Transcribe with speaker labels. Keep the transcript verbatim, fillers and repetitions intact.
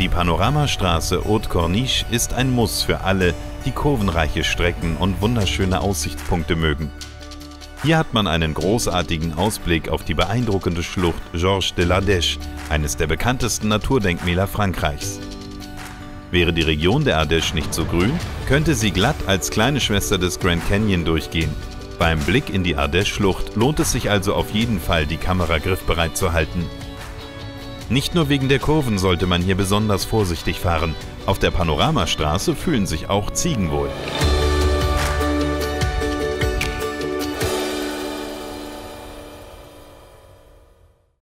Speaker 1: Die Panoramastraße Haute Corniche ist ein Muss für alle, die kurvenreiche Strecken und wunderschöne Aussichtspunkte mögen. Hier hat man einen großartigen Ausblick auf die beeindruckende Schlucht Georges de l'Ardèche, eines der bekanntesten Naturdenkmäler Frankreichs. Wäre die Region der Ardèche nicht so grün, könnte sie glatt als kleine Schwester des Grand Canyon durchgehen. Beim Blick in die Ardèche-Schlucht lohnt es sich also auf jeden Fall, die Kamera griffbereit zu halten. Nicht nur wegen der Kurven sollte man hier besonders vorsichtig fahren. Auf der Panoramastraße fühlen sich auch Ziegen wohl.